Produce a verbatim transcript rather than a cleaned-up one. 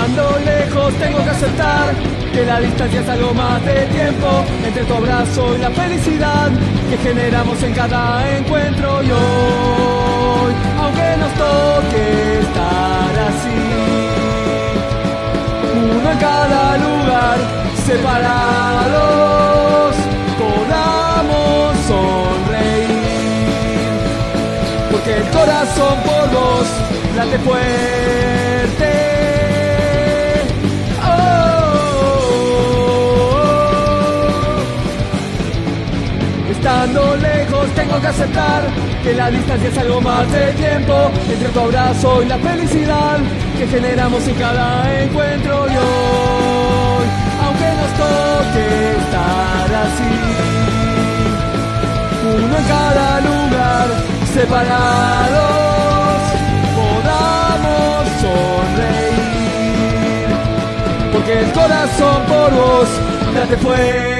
Estando lejos tengo que aceptar que la distancia es algo más de tiempo entre tu abrazo y la felicidad que generamos en cada encuentro. Y hoy, aunque nos toque estar así, uno en cada lugar, separados, podamos sonreír, porque el corazón por vos late fuerte. Estando lejos tengo que aceptar que la distancia es algo más de tiempo entre tu abrazo y la felicidad que generamos en cada encuentro. Y hoy, aunque nos toque estar así, uno en cada lugar, separados, podamos sonreír, porque el corazón por vos late fuerte.